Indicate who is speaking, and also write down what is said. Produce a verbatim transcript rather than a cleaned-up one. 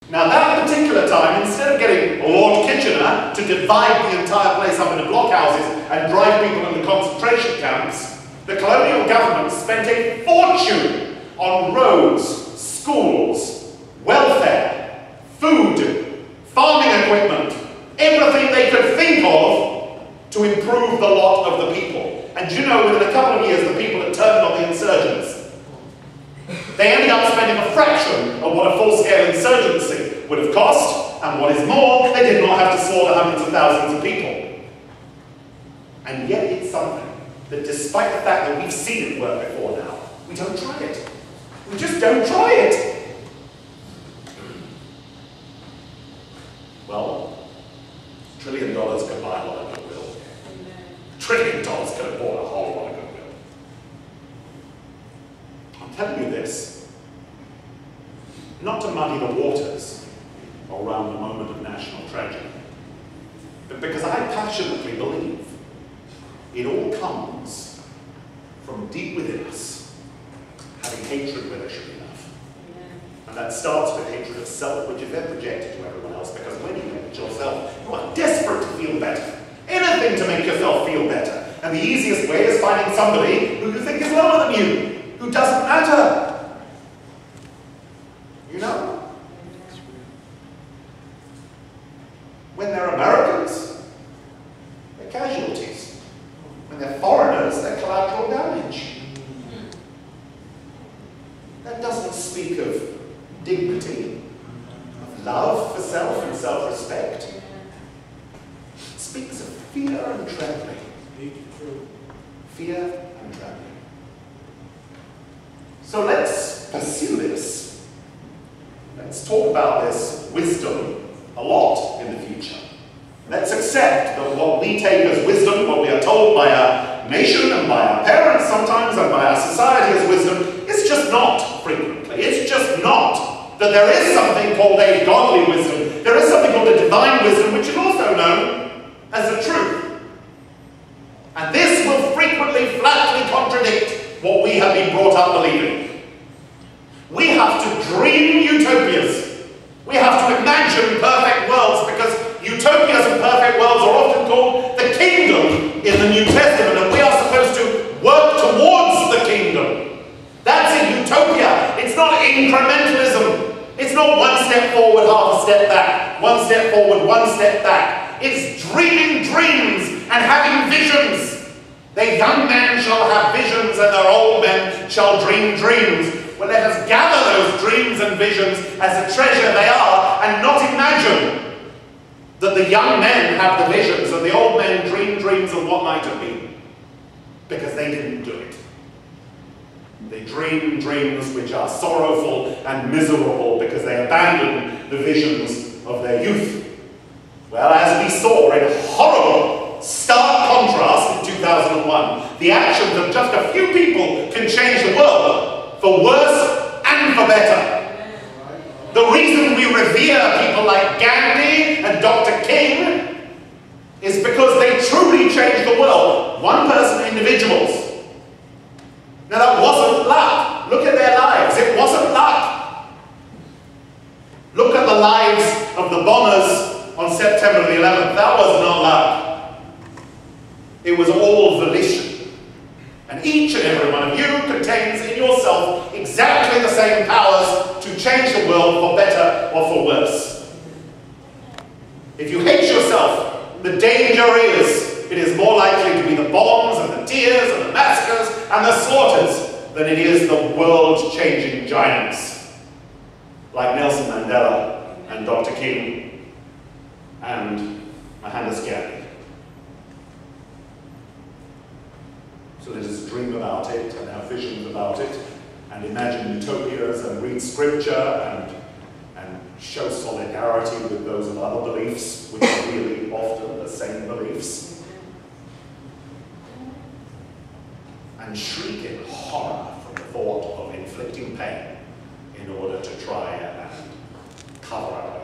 Speaker 1: Now that particular time, instead of getting Lord Kitchener to divide the entire place up into blockhouses and drive people into concentration camps, the colonial government spent a fortune on roads, schools, welfare, food, farming equipment, everything they could think of to improve the lot of the people. And you know, within a couple of years, the people had turned on the insurgents. They ended up spending a fraction of what a full-scale insurgency would have cost, and what is more, they did not have to slaughter hundreds of thousands of people. And yet it's something that, despite the fact that we've seen it work before now, we don't try it. We just don't try it. Well, a trillion dollars could buy a lot of goodwill. A trillion dollars could have bought a whole lot of goodwill. I'm telling you this, not to muddy the waters around the moment of national tragedy, but because I passionately believe it all comes from deep within us, having hatred where there should be enough. And that starts with hatred of self, which is then projected to everyone else, because when you hate yourself, you are desperate to feel better. Anything to make yourself feel better. And the easiest way is finding somebody who you think is lower than you, who doesn't matter. You know? When they're Americans, they're casualties. When they're foreigners, they're collateral damage. That doesn't speak of dignity, of love for self and self-respect. It speaks of fear and trembling. Fear and trembling. So let's pursue this. Let's talk about this wisdom a lot in the future. Let's accept that what we take as wisdom, what we are told by our nation and by our parents sometimes and by our society as wisdom, is just not frequently. It's just not. That there is something called a godly wisdom. There is something called a divine wisdom, which is also known as the truth. And this will frequently flatly contradict what we have been brought up believing. We have to dream utopias. We have to imagine perfect worlds, because utopias and perfect worlds are often called the kingdom in the New Testament, and we are supposed to work towards the kingdom. That's a utopia. It's not incrementalism. It's not one step forward, half a step back. One step forward, one step back. It's dreaming dreams and having visions. The young men shall have visions, and their old men shall dream dreams. Well, let us gather those dreams and visions as the treasure they are, and not imagine that the young men have the visions and the old men dream dreams of what might have been, because they didn't do it. They dream dreams which are sorrowful and miserable because they abandoned the visions of their youth. Well, as we saw in horrible, stark contrast in two thousand one, the actions of just a few people can change the world, for worse and for better. The reason we revere people like Gandhi and Doctor King is because they truly changed the world, one person, individuals. Now that wasn't luck. Look at their lives. It wasn't luck. Look at the lives of the bombers on September the eleventh. That was not luck. It was all volition. And each and every one of you contains in yourself exactly the same powers to change the world for better or for worse. If you hate yourself, the danger is it is more likely to be the bombs and the tears and the massacres and the slaughters than it is the world-changing giants like Nelson Mandela and Doctor King and Mahatma Gandhi. So let us dream about it and have visions about it and imagine utopias and read scripture and, and show solidarity with those of other beliefs, which are really often the same beliefs. And shriek in horror from the thought of inflicting pain in order to try and cover up